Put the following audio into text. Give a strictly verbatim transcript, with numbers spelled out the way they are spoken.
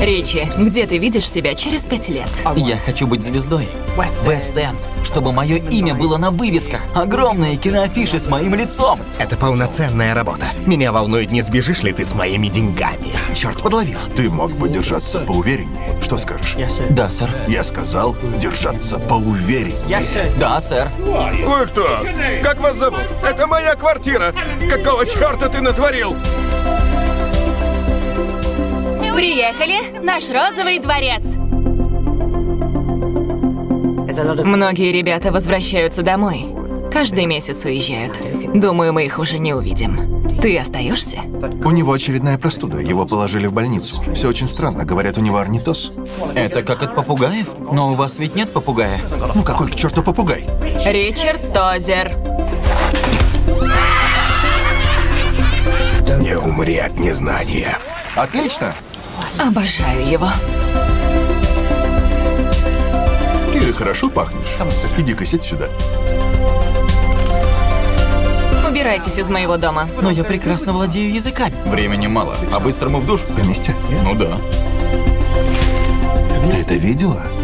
Ричи, где ты видишь себя через пять лет? Я хочу быть звездой. Вест-Энд. Чтобы мое имя было на вывесках. Огромные киноафиши с моим лицом. Это полноценная работа. Меня волнует, не сбежишь ли ты с моими деньгами. Черт, подловил. Ты мог бы держаться поувереннее. Что скажешь? Да, сэр. Я сказал держаться поувереннее. Да, сэр. Вы кто? Как вас зовут? Это моя квартира. Какого черта ты натворил? Приехали! Наш розовый дворец! Многие ребята возвращаются домой. Каждый месяц уезжают. Думаю, мы их уже не увидим. Ты остаешься? У него очередная простуда. Его положили в больницу. Все очень странно. Говорят, у него орнитоз. Это как от попугаев? Но у вас ведь нет попугая. Ну какой к черту попугай? Ричард Тозер. Не умри от незнания. Отлично! Обожаю его. Ты хорошо пахнешь. Иди-ка сядь сюда. Убирайтесь из моего дома. Но я прекрасно владею языками. Времени мало. А быстрому в душ? На месте? Ну да. Ты это видела?